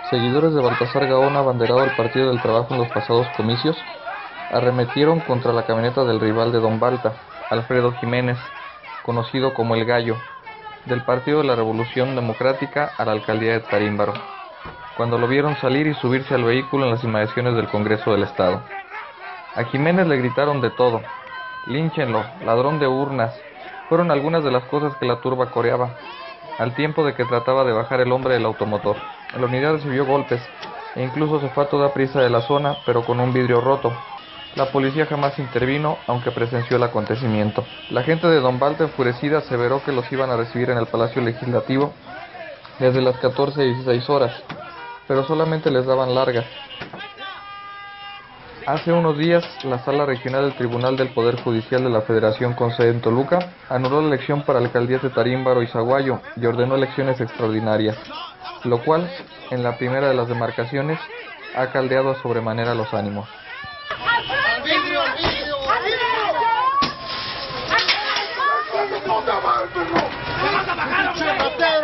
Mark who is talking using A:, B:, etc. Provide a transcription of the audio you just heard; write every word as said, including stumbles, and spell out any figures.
A: seguidores de Baltasar Gaona, abanderado del Partido del Trabajo en los pasados comicios, arremetieron contra la camioneta del rival de Don Balta, Alfredo Jiménez, conocido como El Gallo, del Partido de la Revolución Democrática a la alcaldía de Tarímbaro, cuando lo vieron salir y subirse al vehículo en las inmediaciones del Congreso del Estado. A Jiménez le gritaron de todo: línchenlo, ladrón de urnas, fueron algunas de las cosas que la turba coreaba, al tiempo de que trataba de bajar el hombre del automotor. La unidad recibió golpes, e incluso se fue a toda prisa de la zona, pero con un vidrio roto. La policía jamás intervino, aunque presenció el acontecimiento. La gente de Don Balta, enfurecida, aseveró que los iban a recibir en el Palacio Legislativo desde las catorce a dieciséis horas, pero solamente les daban largas. Hace unos días, la Sala Regional del Tribunal del Poder Judicial de la Federación con sede en Toluca anuló la elección para alcaldías de Tarímbaro y Zaguayo y ordenó elecciones extraordinarias, lo cual, en la primera de las demarcaciones, ha caldeado a sobremanera los ánimos.
B: ¡No te